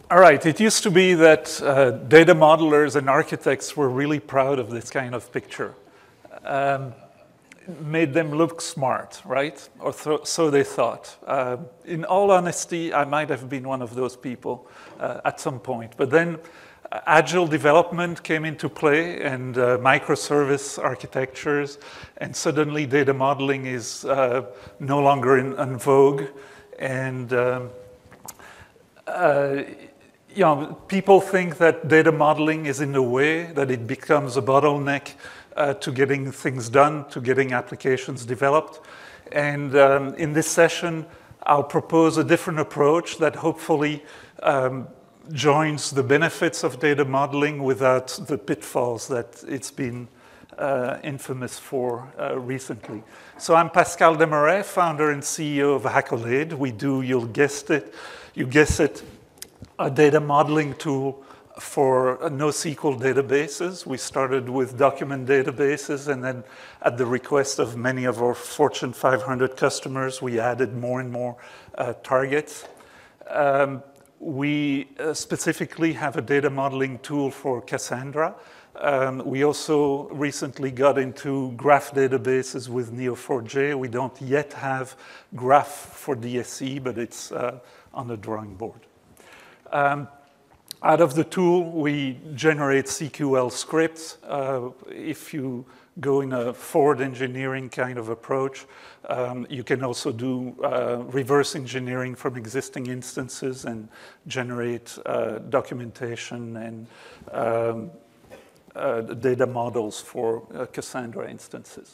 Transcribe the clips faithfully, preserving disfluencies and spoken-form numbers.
All right, it used to be that uh, data modelers and architects were really proud of this kind of picture. Um, made them look smart, right? Or th so they thought. Uh, in all honesty, I might have been one of those people uh, at some point. But then uh, agile development came into play and uh, microservice architectures, and suddenly data modeling is uh, no longer in, in vogue. And um, uh, you know, people think that data modeling is in the way, that it becomes a bottleneck Uh, to getting things done, to getting applications developed. And um, in this session, I'll propose a different approach that hopefully um, joins the benefits of data modeling without the pitfalls that it's been uh, infamous for uh, recently. So I'm Pascal Desmarais, founder and C E O of Accolade. We do, you'll guess it, you guess it, a data modeling tool for NoSQL databases. We started with document databases, and then at the request of many of our Fortune five hundred customers, we added more and more uh, targets. Um, we uh, specifically have a data modeling tool for Cassandra. Um, we also recently got into graph databases with N E O four j. We don't yet have graph for D S E, but it's uh, on the drawing board. Um, Out of the tool, we generate S Q L scripts. Uh, if you go in a forward engineering kind of approach, um, you can also do uh, reverse engineering from existing instances and generate uh, documentation and um, uh, data models for uh, Cassandra instances.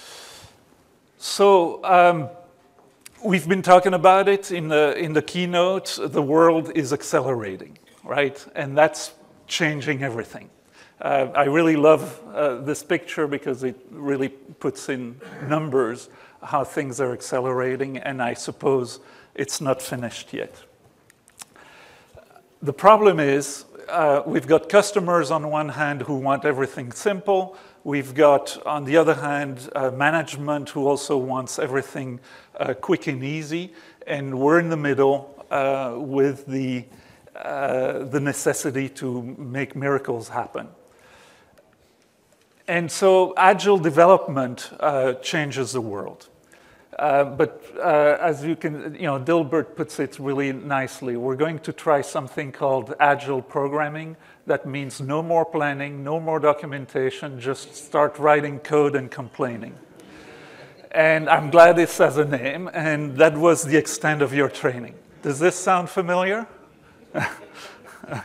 So um, we've been talking about it in the, in the keynote. The world is accelerating. Right? And that's changing everything. Uh, I really love uh, this picture because it really puts in numbers how things are accelerating, and I suppose it's not finished yet. The problem is uh, we've got customers on one hand who want everything simple. We've got, on the other hand, uh, management who also wants everything uh, quick and easy, and we're in the middle uh, with the Uh, the necessity to make miracles happen. And so agile development uh, changes the world. Uh, but uh, as you can, you know, Dilbert puts it really nicely. We're going to try something called agile programming. That means no more planning, no more documentation, just start writing code and complaining. And I'm glad this has a name, and that was the extent of your training. Does this sound familiar? Okay.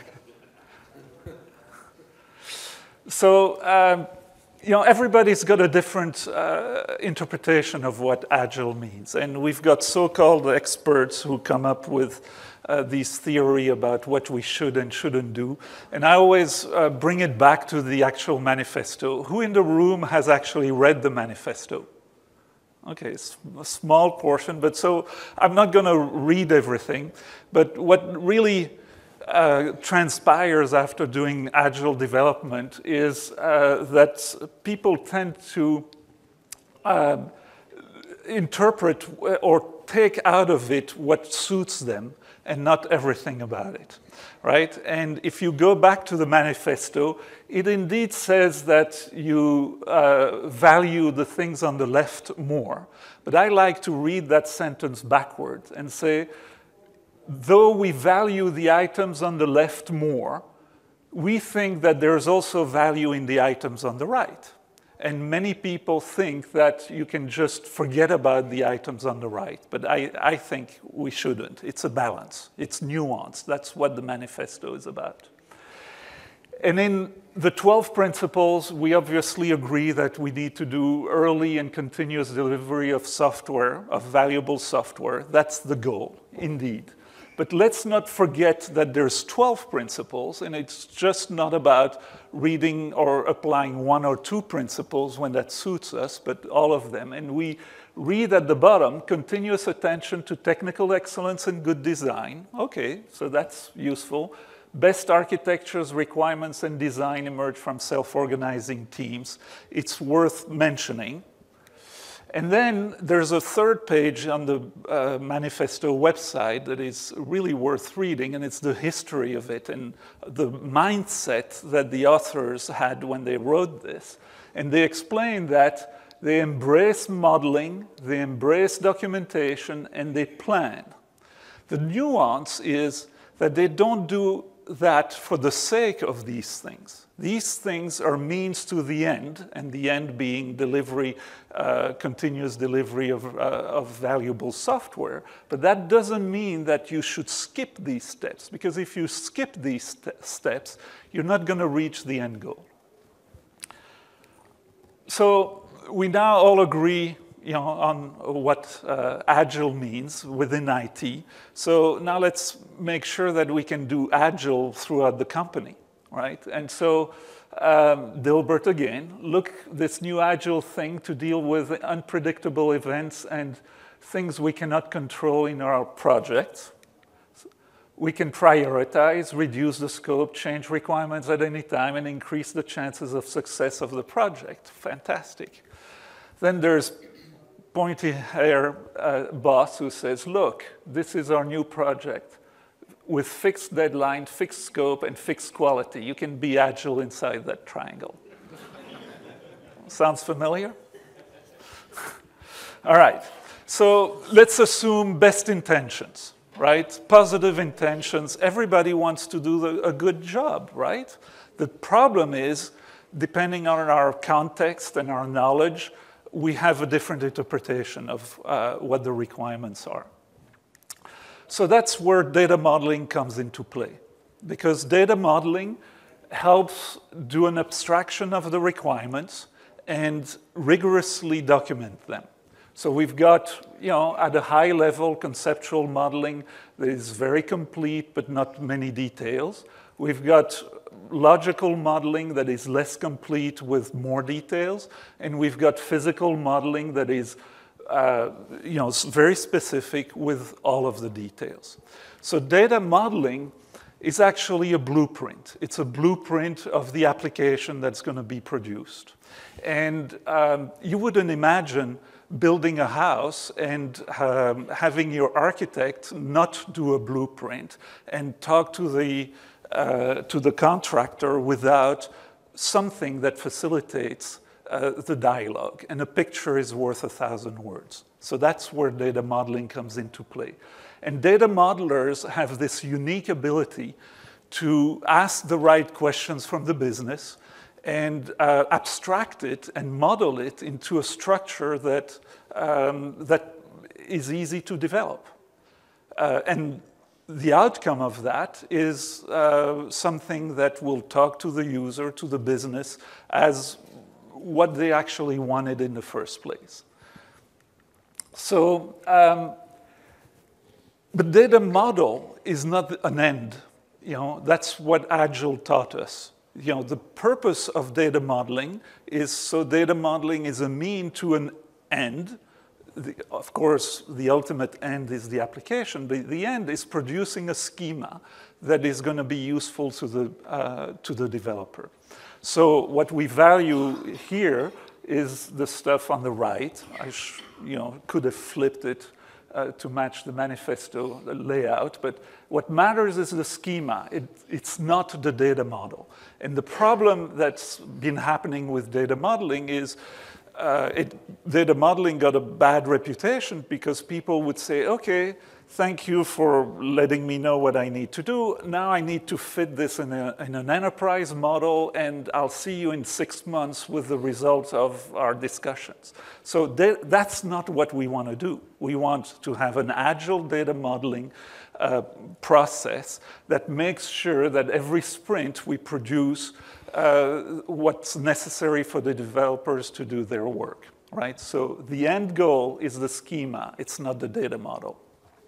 So, um, you know, everybody's got a different uh, interpretation of what agile means. And we've got so-called experts who come up with uh, these theory about what we should and shouldn't do. And I always uh, bring it back to the actual manifesto. Who in the room has actually read the manifesto? Okay, it's a small portion, but so I'm not going to read everything. But what really uh, transpires after doing agile development is uh, that people tend to uh, interpret or take out of it what suits them and not everything about it, right? And if you go back to the manifesto, it indeed says that you uh, value the things on the left more. But I like to read that sentence backwards and say, though we value the items on the left more, we think that there's also value in the items on the right. And many people think that you can just forget about the items on the right. But I, I think we shouldn't. It's a balance. It's nuance. That's what the manifesto is about. And in the twelve principles, we obviously agree that we need to do early and continuous delivery of software, of valuable software. That's the goal, indeed. But let's not forget that there's twelve principles, and it's just not about reading or applying one or two principles when that suits us, but all of them. And we read at the bottom, continuous attention to technical excellence and good design. Okay, so that's useful. Best architectures, requirements, and design emerge from self-organizing teams. It's worth mentioning. And then there's a third page on the uh, manifesto website that is really worth reading, and it's the history of it and the mindset that the authors had when they wrote this. And they explain that they embrace modeling, they embrace documentation, and they plan. The nuance is that they don't do that for the sake of these things. These things are means to the end, and the end being delivery, uh, continuous delivery of, uh, of valuable software. But that doesn't mean that you should skip these steps, because if you skip these st steps, you're not going to reach the end goal. So we now all agree, you know, on what uh, agile means within I T. So now let's make sure that we can do agile throughout the company, right? And so um, Dilbert again, look, this new agile thing to deal with unpredictable events and things we cannot control in our projects. We can prioritize, reduce the scope, change requirements at any time, and increase the chances of success of the project. Fantastic. Then there's pointy hair uh, boss who says, look, this is our new project with fixed deadline, fixed scope, and fixed quality. You can be agile inside that triangle. Sounds familiar? All right, so let's assume best intentions, right? Positive intentions. Everybody wants to do the, a good job, right? The problem is, depending on our context and our knowledge, we have a different interpretation of uh, what the requirements are. So that's where data modeling comes into play, because data modeling helps do an abstraction of the requirements and rigorously document them. So we've got, you know, at a high level, conceptual modeling that is very complete, but not many details. We've got logical modeling that is less complete with more details. And we've got physical modeling that is, uh, you know, very specific with all of the details. So data modeling is actually a blueprint. It's a blueprint of the application that's going to be produced. And um, you wouldn't imagine building a house and um, having your architect not do a blueprint and talk to the, uh, to the contractor without something that facilitates uh, the dialogue. And a picture is worth a thousand words. So that's where data modeling comes into play. And data modelers have this unique ability to ask the right questions from the business and uh, abstract it and model it into a structure that, um, that is easy to develop. Uh, and the outcome of that is uh, something that will talk to the user, to the business, as what they actually wanted in the first place. So, um, but data model is not an end. You know, that's what Agile taught us. You know, the purpose of data modeling is so data modeling is a mean to an end. The, of course, the ultimate end is the application, but the end is producing a schema that is going to be useful to the, uh, to the developer. So what we value here is the stuff on the right. I sh you know, could have flipped it Uh, to match the manifesto the layout, but what matters is the schema. It, it's not the data model. And the problem that's been happening with data modeling is uh, it, data modeling got a bad reputation because people would say, okay, thank you for letting me know what I need to do. Now I need to fit this in, a, in an enterprise model, and I'll see you in six months with the results of our discussions. So that's not what we want to do. We want to have an agile data modeling uh, process that makes sure that every sprint we produce uh, what's necessary for the developers to do their work, right? So the end goal is the schema. It's not the data model.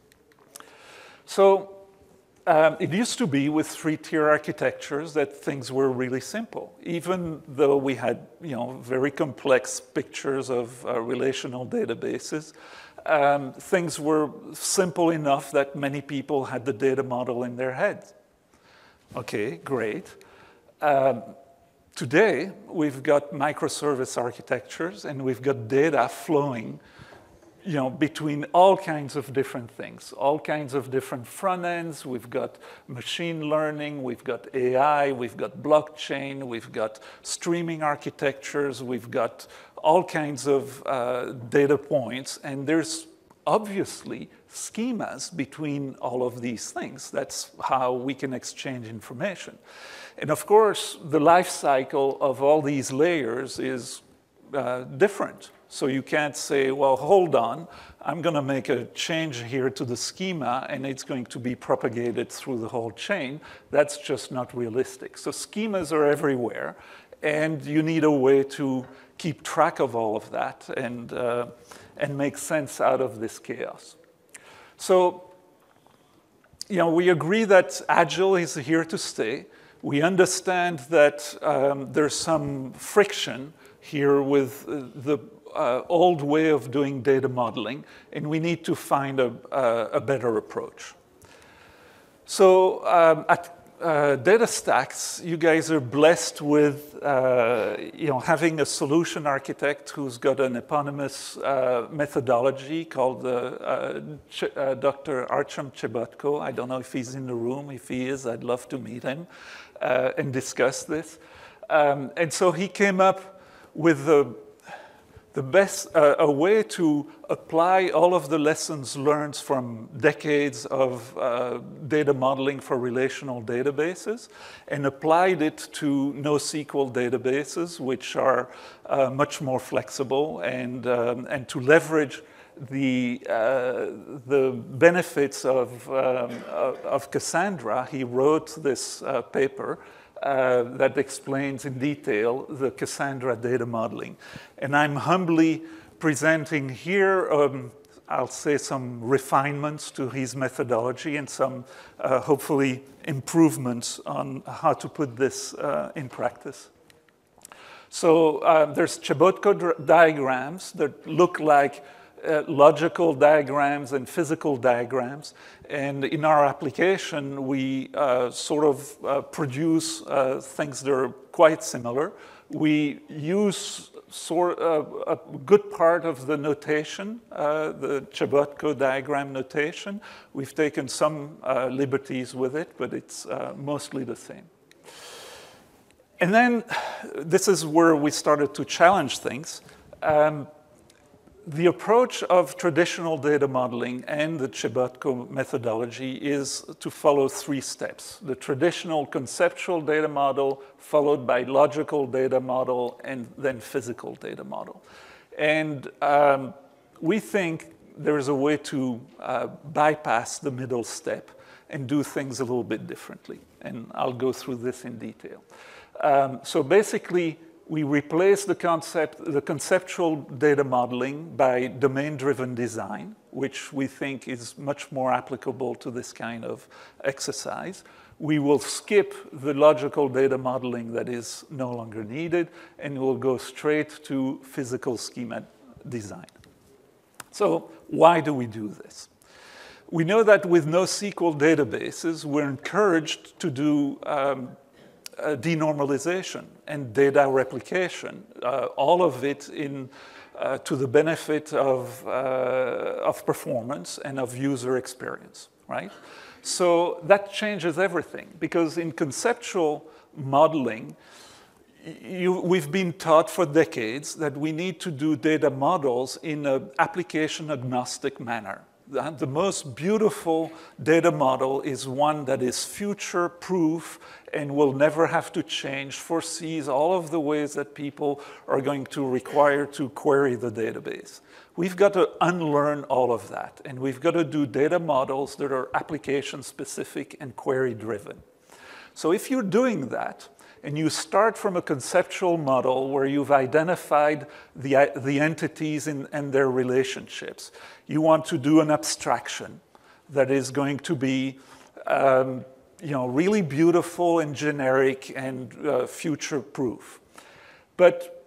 So um, it used to be with three-tier architectures that things were really simple. Even though we had, you know, very complex pictures of uh, relational databases, um, things were simple enough that many people had the data model in their head. Okay, great. Um, Today, we've got microservice architectures, and we've got data flowing, you know, between all kinds of different things, all kinds of different front ends. We've got machine learning, we've got A I, we've got blockchain, we've got streaming architectures, we've got all kinds of uh, data points, and there's obviously schemas between all of these things. That's how we can exchange information. And of course, the life cycle of all these layers is uh, different. So you can't say, well, hold on, I'm going to make a change here to the schema, and it's going to be propagated through the whole chain. That's just not realistic. So schemas are everywhere, and you need a way to keep track of all of that and, uh, and make sense out of this chaos. So, you know, we agree that Agile is here to stay. We understand that um, there's some friction here with the uh, old way of doing data modeling, and we need to find a, a, a better approach. So um, at uh, DataStax, you guys are blessed with uh, you know, having a solution architect who's got an eponymous uh, methodology called uh, uh, uh, Doctor Artyom Chebotko. I don't know if he's in the room. If he is, I'd love to meet him uh, and discuss this. Um, and so he came up with the The best, uh, a way to apply all of the lessons learned from decades of uh, data modeling for relational databases and applied it to NoSQL databases, which are uh, much more flexible, and, um, and to leverage the, uh, the benefits of, um, of Cassandra. He wrote this uh, paper Uh, that explains in detail the Cassandra data modeling. And I'm humbly presenting here, um, I'll say, some refinements to his methodology and some, uh, hopefully, improvements on how to put this uh, in practice. So uh, there's Chebotko diagrams that look like Uh, logical diagrams and physical diagrams. And in our application, we uh, sort of uh, produce uh, things that are quite similar. We use sort of a good part of the notation, uh, the Chebotko diagram notation. We've taken some uh, liberties with it, but it's uh, mostly the same. And then this is where we started to challenge things. Um, The approach of traditional data modeling and the Chebotko methodology is to follow three steps. The traditional conceptual data model, followed by logical data model, and then physical data model. And um, we think there's a way to uh, bypass the middle step and do things a little bit differently. And I'll go through this in detail. Um, so basically, we replace the concept, the conceptual data modeling by domain-driven design, which we think is much more applicable to this kind of exercise. We will skip the logical data modeling that is no longer needed, and we'll go straight to physical schema design. So why do we do this? We know that with NoSQL databases, we're encouraged to do um, Uh, denormalization and data replication, uh, all of it in, uh, to the benefit of, uh, of performance and of user experience, right? So that changes everything, because in conceptual modeling, you, we've been taught for decades that we need to do data models in an application agnostic manner. The most beautiful data model is one that is future-proof and will never have to change, foresees all of the ways that people are going to require to query the database. We've got to unlearn all of that, and we've got to do data models that are application-specific and query-driven. So if you're doing that, and you start from a conceptual model where you've identified the, the entities in, and their relationships. You want to do an abstraction that is going to be um, you know, really beautiful and generic and uh, future-proof. But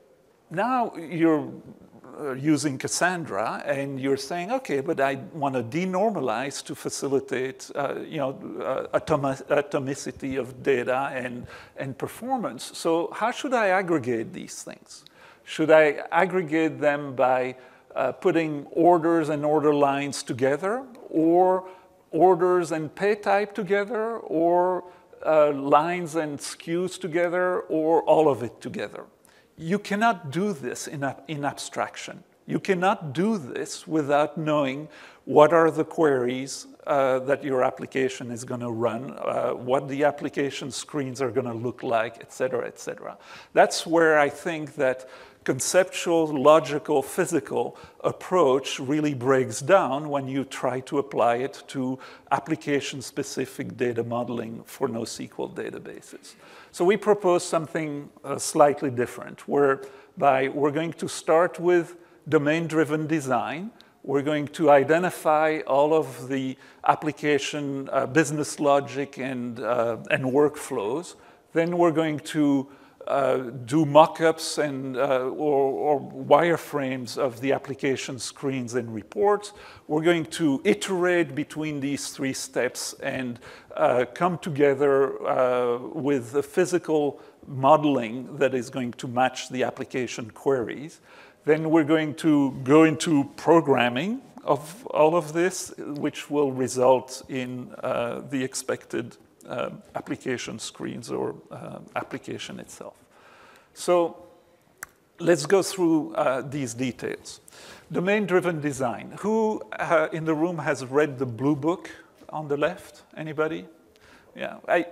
now you're using Cassandra, and you're saying, okay, but I want to denormalize to facilitate, uh, you know, uh, atomi atomicity of data and, and performance. So how should I aggregate these things? Should I aggregate them by uh, putting orders and order lines together, or orders and pay type together, or uh, lines and S K Us together, or all of it together? You cannot do this in, in abstraction. You cannot do this without knowing what are the queries uh, that your application is going to run, uh, what the application screens are going to look like, et cetera, et cetera. That's where I think that conceptual, logical, physical approach really breaks down when you try to apply it to application-specific data modeling for NoSQL databases. So we propose something uh, slightly different, whereby we're going to start with domain-driven design. We're going to identify all of the application uh, business logic and, uh, and workflows. Then we're going to Uh, do mock-ups and uh, or, or wireframes of the application screens and reports. We're going to iterate between these three steps and uh, come together uh, with a physical modeling that is going to match the application queries. Then we're going to go into programming of all of this, which will result in uh, the expected Uh, application screens or uh, application itself. So let's go through uh, these details. Domain-driven design. Who uh, in the room has read the blue book on the left? Anybody? Yeah, I,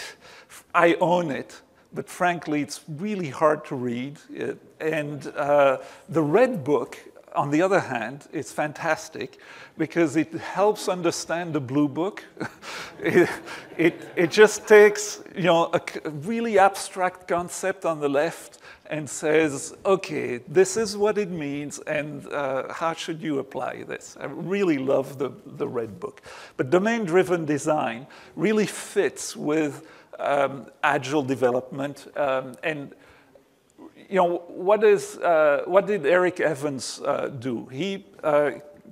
I own it, but frankly, it's really hard to read. It, and uh, the red book, on the other hand, is fantastic because it helps understand the blue book. it, it, it just takes, you know, a really abstract concept on the left and says, okay, this is what it means, and uh, how should you apply this? I really love the, the red book. But domain-driven design really fits with um, agile development, um, and you know, what, is, uh, what did Eric Evans uh, do? He uh,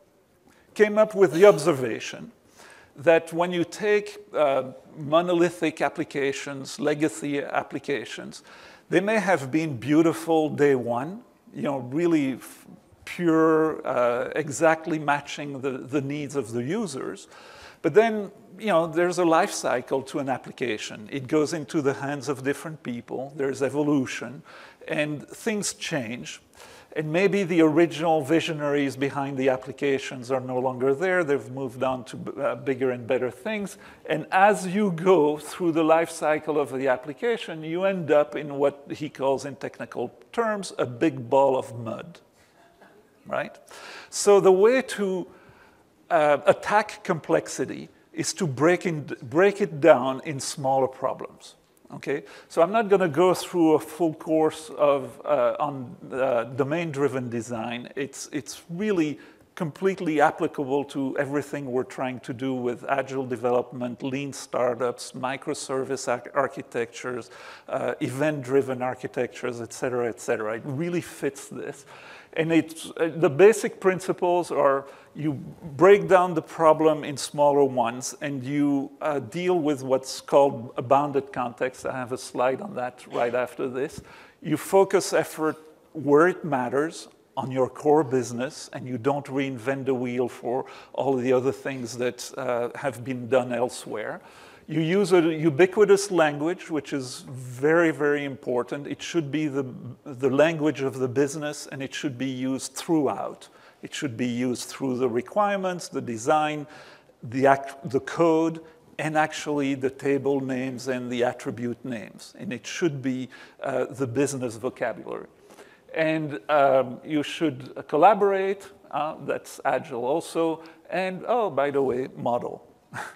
came up with the observation that when you take uh, monolithic applications, legacy applications, they may have been beautiful day one, you know, really pure, uh, exactly matching the, the needs of the users. But then, you know, there's a life cycle to an application. It goes into the hands of different people. There's evolution. And things change, and maybe the original visionaries behind the applications are no longer there. They've moved on to uh, bigger and better things. And as you go through the life cycle of the application, you end up in what he calls in technical terms a big ball of mud, right? So the way to uh, attack complexity is to break, in, break it down in smaller problems. Okay, so I'm not going to go through a full course of uh, on uh, domain-driven design. It's it's really completely applicable to everything we're trying to do with agile development, lean startups, microservice ar architectures, uh, event-driven architectures, et cetera, et cetera. It really fits this. And it's, uh, the basic principles are you break down the problem in smaller ones, and you uh, deal with what's called a bounded context. I have a slide on that right after this. You focus effort where it matters, on your core business, and you don't reinvent the wheel for all the other things that uh, have been done elsewhere. You use a ubiquitous language, which is very, very important. It should be the, the language of the business, and it should be used throughout. It should be used through the requirements, the design, the, act, the code, and actually the table names and the attribute names. And it should be uh, the business vocabulary. And um, you should collaborate. Uh, that's agile also. And, oh, by the way, model.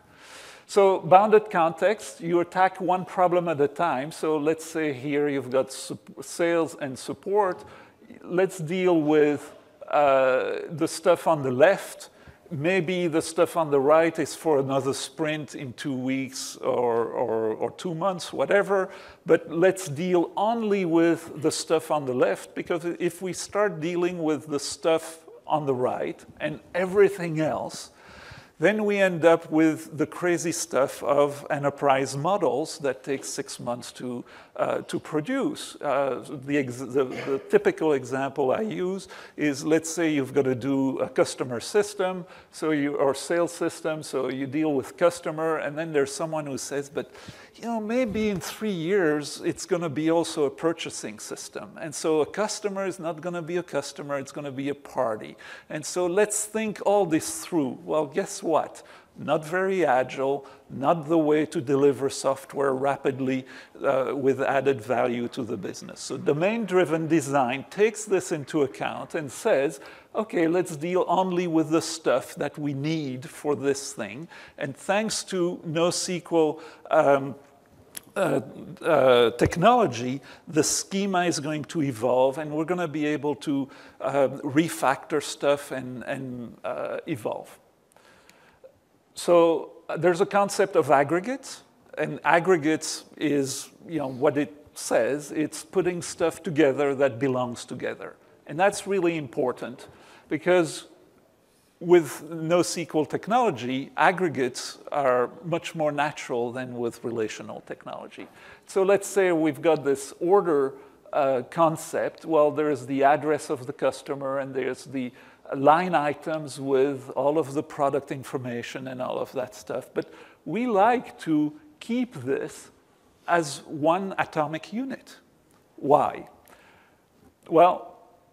So bounded context, you attack one problem at a time. So let's say here you've got sales and support. Let's deal with uh, the stuff on the left. Maybe the stuff on the right is for another sprint in two weeks or, or, or two months, whatever, but let's deal only with the stuff on the left, because if we start dealing with the stuff on the right and everything else, then we end up with the crazy stuff of enterprise models that take six months to, uh, to produce. Uh, the, ex the, the typical example I use is, let's say you've got to do a customer system, so you, or sales system, so you deal with customer, and then there's someone who says, but you know, maybe in three years, it's going to be also a purchasing system. And so a customer is not going to be a customer, it's going to be a party. And so let's think all this through. Well, guess what? Not very agile, not the way to deliver software rapidly uh, with added value to the business. So domain-driven design takes this into account and says, okay, let's deal only with the stuff that we need for this thing. And thanks to NoSQL um, Uh, uh, technology, the schema is going to evolve, and we're going to be able to uh, refactor stuff and, and uh, evolve. So uh, there's a concept of aggregates, and aggregates is, you know, what it says. It's putting stuff together that belongs together. And that's really important, because with NoSQL technology, aggregates are much more natural than with relational technology. So let's say we've got this order uh, concept. Well, there's the address of the customer, and there's the line items with all of the product information and all of that stuff. But we like to keep this as one atomic unit. Why? Well,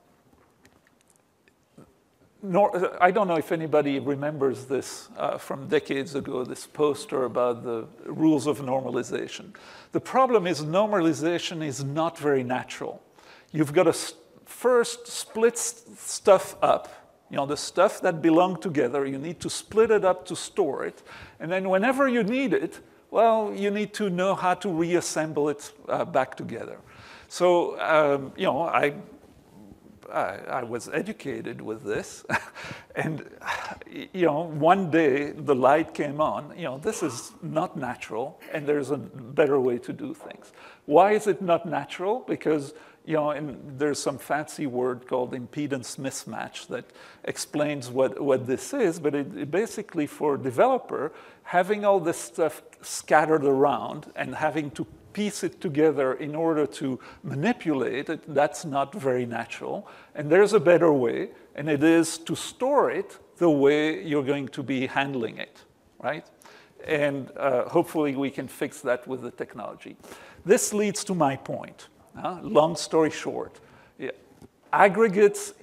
Nor, I don't know if anybody remembers this uh, from decades ago, this poster about the rules of normalization. The problem is normalization is not very natural. You've got to first split stuff up. You know, the stuff that belong together, you need to split it up to store it. And then whenever you need it, well, you need to know how to reassemble it uh, back together. So, um, you know, I... I, I was educated with this, and you know, one day the light came on. You know, this is not natural, and there's a better way to do things. Why is it not natural? Because you know, and there's some fancy word called impedance mismatch that explains what what this is. But it, it basically, for a developer, having all this stuff scattered around and having to piece it together in order to manipulate it, that's not very natural. And there's a better way, and it is to store it the way you're going to be handling it, right? And uh, hopefully we can fix that with the technology. This leads to my point. Uh, long story short, yeah. Aggregates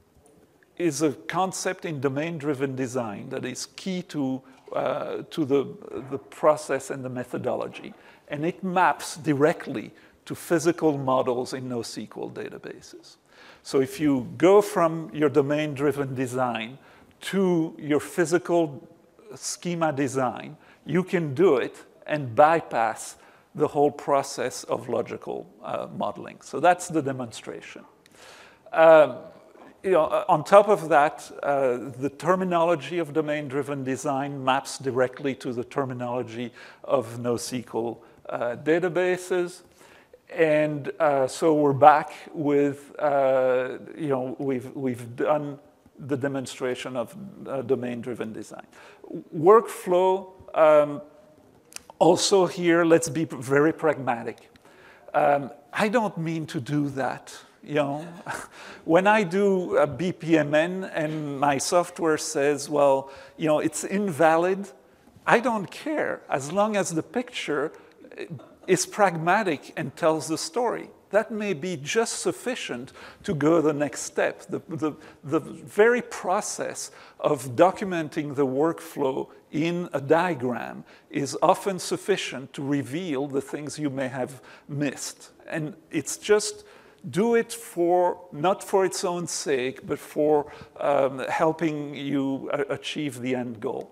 is a concept in domain-driven design that is key to, uh, to the, the process and the methodology. And it maps directly to physical models in NoSQL databases. So if you go from your domain-driven design to your physical schema design, you can do it and bypass the whole process of logical uh, modeling. So that's the demonstration. Um, you know, on top of that, uh, the terminology of domain-driven design maps directly to the terminology of NoSQL Uh, databases, and uh, so we're back with, uh, you know, we've, we've done the demonstration of uh, domain-driven design. Workflow, um, also here, let's be very pragmatic. Um, I don't mean to do that, you know. When I do a B P M N and my software says, well, you know, it's invalid, I don't care, as long as the picture is pragmatic and tells the story. That may be just sufficient to go the next step. The, the, the very process of documenting the workflow in a diagram is often sufficient to reveal the things you may have missed. And it's just do it for, not for its own sake, but for um, helping you achieve the end goal.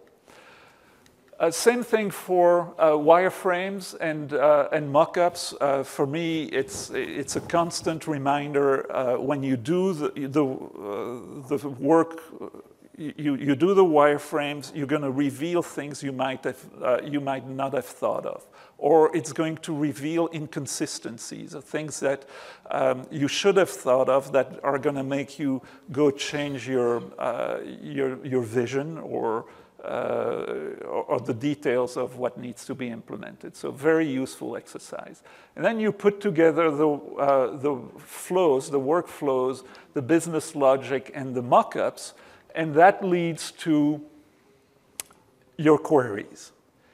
Uh, same thing for uh, wireframes and, uh, and mockups. Uh, for me, it's, it's a constant reminder uh, when you do the, the, uh, the work you, you do the wireframes, you're going to reveal things you might, have, uh, you might not have thought of. Or it's going to reveal inconsistencies, or things that um, you should have thought of that are going to make you go change your, uh, your, your vision or, uh, or, or the details of what needs to be implemented. So very useful exercise. And then you put together the, uh, the flows, the workflows, the business logic, and the mock-ups, and that leads to your queries.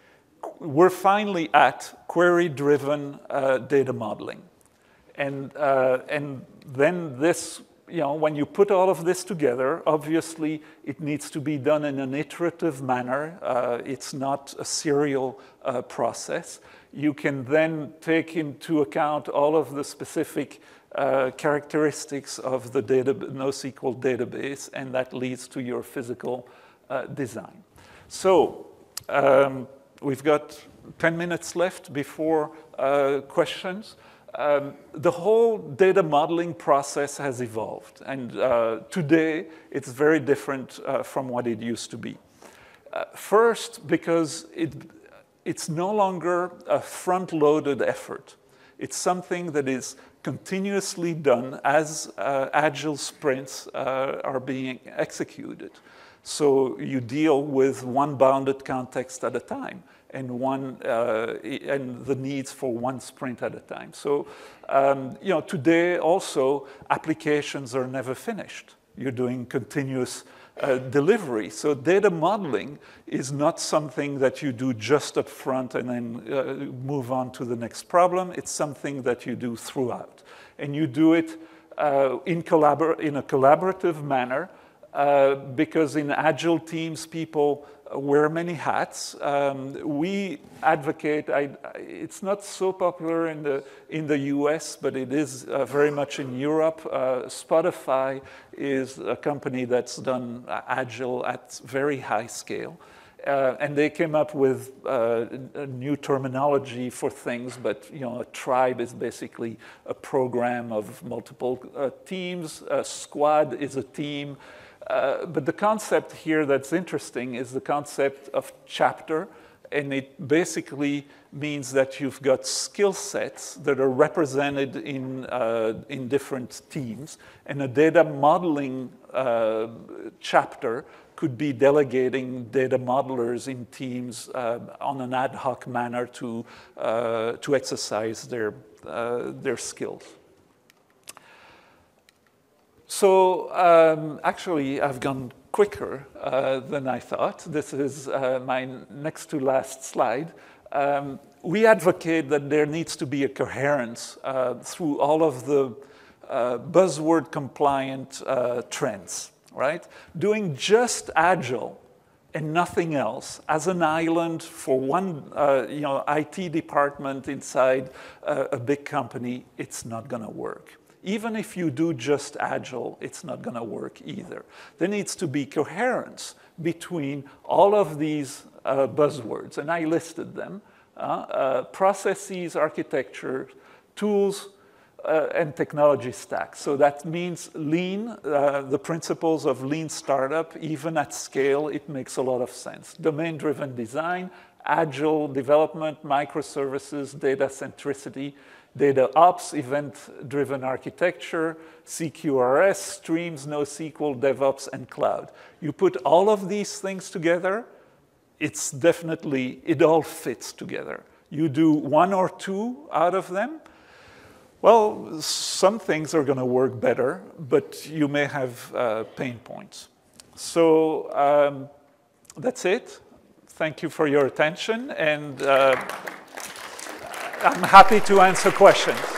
We're finally at query-driven uh, data modeling. And, uh, and then this, you know, when you put all of this together, obviously it needs to be done in an iterative manner. Uh, it's not a serial uh, process. You can then take into account all of the specific uh, characteristics of the data, NoSQL database, and that leads to your physical uh, design. So, um, we've got ten minutes left before uh, questions. Um, the whole data modeling process has evolved, and uh, today it's very different uh, from what it used to be. Uh, first, because it, it's no longer a front-loaded effort. It's something that is continuously done as uh, agile sprints uh, are being executed. So you deal with one bounded context at a time, and one uh, and the needs for one sprint at a time. So um, you know, today also applications are never finished. You're doing continuous uh, delivery. So data modeling is not something that you do just up front and then uh, move on to the next problem. It's something that you do throughout, and you do it uh, in collabor in a collaborative manner. Uh, because in agile teams, people wear many hats. Um, we advocate, I, it's not so popular in the, in the U S, but it is uh, very much in Europe. Uh, Spotify is a company that's done agile at very high scale. Uh, and they came up with uh, a new terminology for things, but you know, a tribe is basically a program of multiple uh, teams. A squad is a team. Uh, but the concept here that's interesting is the concept of chapter, and it basically means that you've got skill sets that are represented in, uh, in different teams, and a data modeling uh, chapter could be delegating data modelers in teams uh, on an ad hoc manner to, uh, to exercise their, uh, their skills. So um, actually, I've gone quicker uh, than I thought. This is uh, my next to last slide. Um, we advocate that there needs to be a coherence uh, through all of the uh, buzzword compliant uh, trends, right? Doing just agile and nothing else as an island for one uh, you know, I T department inside uh, a big company, it's not gonna work. Even if you do just agile, it's not gonna work either. There needs to be coherence between all of these uh, buzzwords, and I listed them. Uh, uh, processes, architecture, tools, uh, and technology stacks. So that means lean, uh, the principles of lean startup, even at scale, it makes a lot of sense. Domain-driven design, agile development, microservices, data centricity, data ops, event-driven architecture, C Q R S, streams, NoSQL, DevOps, and cloud. You put all of these things together, it's definitely, it all fits together. You do one or two out of them, well, some things are going to work better, but you may have uh, pain points. So um, that's it. Thank you for your attention, and uh, I'm happy to answer questions.